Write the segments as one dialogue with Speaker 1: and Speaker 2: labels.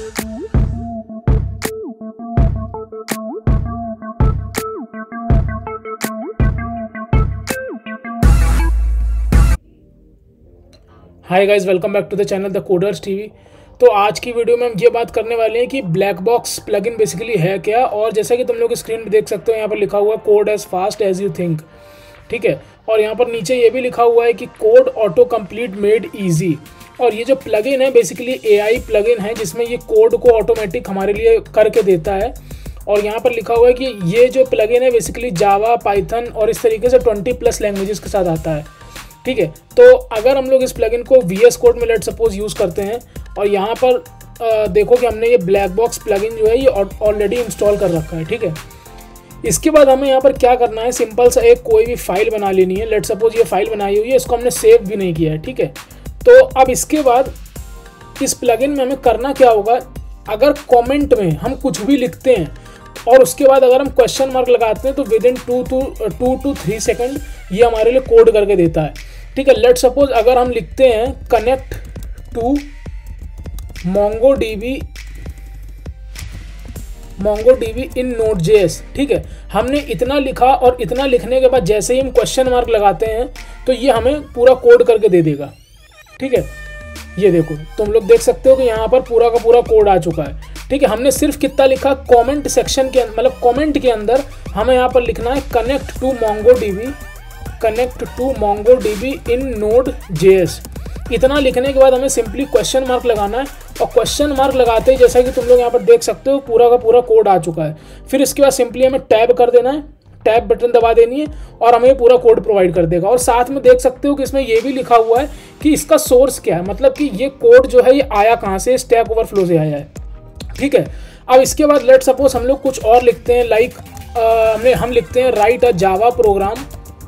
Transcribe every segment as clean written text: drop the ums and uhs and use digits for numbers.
Speaker 1: Hi guys, welcome back to the channel 𝘂𝗽𝗱_𝘁𝗲। तो आज की वीडियो में हम ये बात करने वाले हैं कि ब्लैक बॉक्स प्लगइन बेसिकली है क्या। और जैसा कि तुम लोग स्क्रीन पे देख सकते हो, यहाँ पर लिखा हुआ है code as fast as you think, ठीक है। और यहाँ पर नीचे ये भी लिखा हुआ है कि code auto complete made easy. और ये जो प्लगइन है बेसिकली AI प्लगइन है, जिसमें ये कोड को ऑटोमेटिक हमारे लिए करके देता है। और यहाँ पर लिखा हुआ है कि ये जो प्लगइन है बेसिकली जावा, पाइथन और इस तरीके से 20+ लैंग्वेजेस के साथ आता है, ठीक है। तो अगर हम लोग इस प्लगइन को VS कोड में लेट सपोज यूज़ करते हैं और यहाँ पर देखो कि हमने ये ब्लैक बॉक्स प्लगइन जो है ये ऑलरेडी इंस्टॉल कर रखा है, ठीक है। इसके बाद हमें यहाँ पर क्या करना है, सिंपल सा एक कोई भी फाइल बना लेनी है। लेट सपोज ये फाइल बनाई हुई है, इसको हमने सेव भी नहीं किया है, ठीक है। तो अब इसके बाद इस प्लगइन में हमें करना क्या होगा, अगर कॉमेंट में हम कुछ भी लिखते हैं और उसके बाद अगर हम क्वेश्चन मार्क लगाते हैं तो विदिन 2 to 3 सेकंड ये हमारे लिए कोड करके देता है, ठीक है। लेट सपोज अगर हम लिखते हैं connect to MongoDB in Node.js, ठीक है। हमने इतना लिखा और इतना लिखने के बाद जैसे ही हम क्वेश्चन मार्क लगाते हैं तो ये हमें पूरा कोड करके दे देगा, ठीक है। ये देखो, तुम लोग देख सकते हो कि यहाँ पर पूरा का पूरा कोड आ चुका है, ठीक है। हमने सिर्फ कितना लिखा, कमेंट सेक्शन के मतलब कमेंट के अंदर हमें यहाँ पर लिखना है connect to MongoDB in Node.js। इतना लिखने के बाद हमें सिंपली क्वेश्चन मार्क लगाना है और क्वेश्चन मार्क लगाते ही जैसा कि तुम लोग यहाँ पर देख सकते हो पूरा का पूरा कोड आ चुका है। फिर इसके बाद सिंपली हमें टैब कर देना है, टैब बटन दबा देनी है और हमें पूरा कोड प्रोवाइड कर देगा। और साथ में देख सकते हो कि इसमें ये भी लिखा हुआ है कि इसका सोर्स क्या है, मतलब कि ये कोड जो है ये आया कहाँ से, स्टैक ओवरफ्लो से आया है, ठीक है। अब इसके बाद लेट सपोज हम लोग कुछ और लिखते हैं, लाइक हम लिखते हैं write a Java program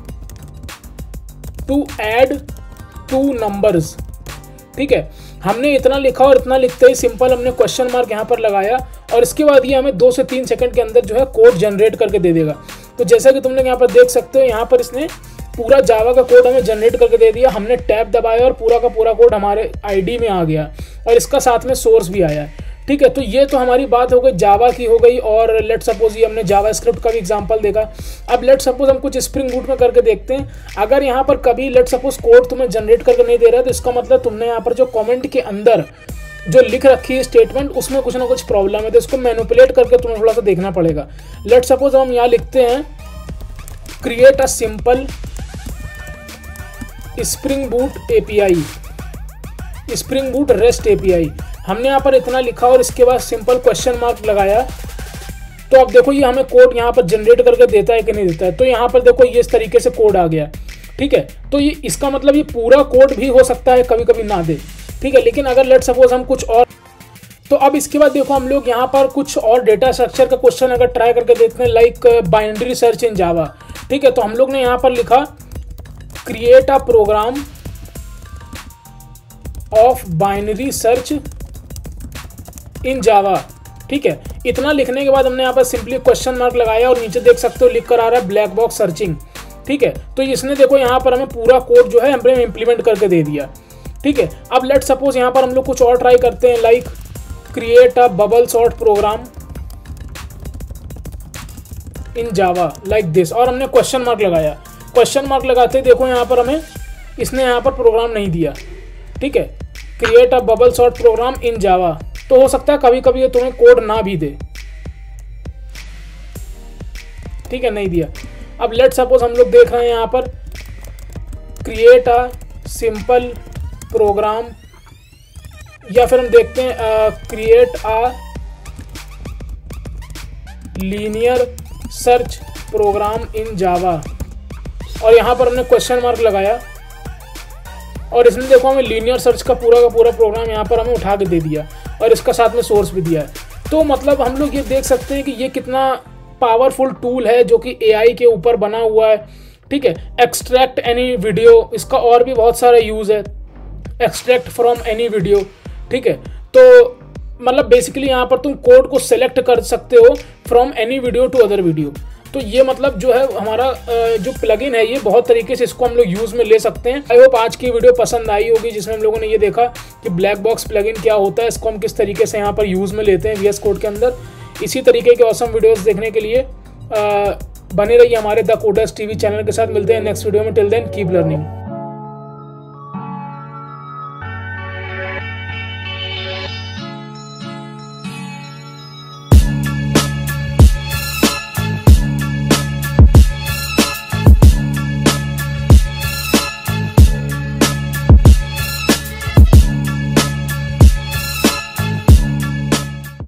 Speaker 1: to add 2 numbers, ठीक है। हमने इतना लिखा और इतना लिखते ही सिंपल हमने क्वेश्चन मार्क यहाँ पर लगाया और इसके बाद ये हमें 2 से 3 सेकंड के अंदर जो है कोड जनरेट करके दे देगा। तो जैसा कि तुम लोग यहाँ पर देख सकते हो, यहाँ पर इसने पूरा जावा का कोड हमें जनरेट करके दे दिया। हमने टैब दबाया और पूरा का पूरा कोड हमारे ID में आ गया और इसका साथ में सोर्स भी आया है, ठीक है। तो ये तो हमारी बात हो गई जावा की हो गई। और लेट सपोज ये हमने जावा स्क्रिप्ट का भी एग्जांपल देखा। अब लेट सपोज हम कुछ स्प्रिंग बूट में करके देखते हैं। अगर यहाँ पर कभी लेट सपोज कोड तुम्हें जनरेट करके नहीं दे रहा है तो इसका मतलब तुमने यहाँ पर जो कमेंट के अंदर जो लिख रखी है स्टेटमेंट उसमें कुछ ना कुछ प्रॉब्लम है, तो इसको मैनिपुलेट करके तुम्हें थोड़ा सा देखना पड़ेगा। लेट सपोज हम यहाँ लिखते हैं create a simple Spring Boot REST API। हमने यहाँ पर इतना लिखा और इसके बाद सिंपल क्वेश्चन मार्क लगाया। तो अब देखो ये हमें कोड यहाँ पर जनरेट करके देता है कि नहीं देता है। तो यहाँ पर देखो ये इस तरीके से कोड आ गया, ठीक है। तो ये इसका मतलब ये पूरा कोड भी हो सकता है कभी कभी ना दे, ठीक है। लेकिन अगर लेट सपोज हम कुछ और, तो अब इसके बाद देखो हम लोग यहाँ पर कुछ और डेटा स्ट्रक्चर का क्वेश्चन अगर ट्राई करके देखते हैं, like binary search in Java, ठीक है। तो हम लोग ने यहाँ पर लिखा create a program of binary search in Java, ठीक है। इतना लिखने के बाद हमने यहाँ पर सिंपली क्वेश्चन मार्क लगाया और नीचे देख सकते हो लिख कर आ रहा है ब्लैक बॉक्स सर्चिंग, ठीक है। तो इसने देखो यहाँ पर हमें पूरा कोड जो है हमने इंप्लीमेंट करके दे दिया, ठीक है। अब लेट सपोज यहाँ पर हम लोग कुछ और ट्राई करते हैं, like create a bubble sort program in Java like this. और हमने क्वेश्चन मार्क लगाया। क्वेश्चन मार्क लगाते देखो यहाँ पर हमें इसने यहाँ पर प्रोग्राम नहीं दिया, ठीक है। Create a bubble sort program in Java. तो हो सकता है कभी कभी ये तुम्हें कोड ना भी दे, ठीक है, नहीं दिया। अब लेट सपोज हम लोग देख रहे हैं यहाँ पर क्रिएट अ सिंपल प्रोग्राम, या फिर हम देखते हैं create a linear search program in Java. और यहाँ पर हमने क्वेश्चन मार्क लगाया और इसने देखो हमें लीनियर सर्च का पूरा प्रोग्राम यहाँ पर हमें उठा के दे दिया और इसका साथ में सोर्स भी दिया है। तो मतलब हम लोग ये देख सकते हैं कि ये कितना पावरफुल टूल है जो कि AI के ऊपर बना हुआ है, ठीक है। एक्सट्रैक्ट एनी वीडियो, इसका और भी बहुत सारा यूज़ है, एक्सट्रैक्ट फ्रॉम एनी वीडियो, ठीक है। तो मतलब बेसिकली यहाँ पर तुम कोड को सेलेक्ट कर सकते हो from any video to other video. तो ये मतलब जो है हमारा जो प्लगइन है ये बहुत तरीके से इसको हम लोग यूज़ में ले सकते हैं। आई होप आज की वीडियो पसंद आई होगी, जिसमें हम लोगों ने ये देखा कि ब्लैक बॉक्स प्लगइन क्या होता है, इसको हम किस तरीके से यहाँ पर यूज़ में लेते हैं VS कोड के अंदर। इसी तरीके के ऑसम वीडियोस देखने के लिए बने रहिए हमारे द कोडर्स टीवी चैनल के साथ। मिलते हैं नेक्स्ट वीडियो में। Till then keep learning.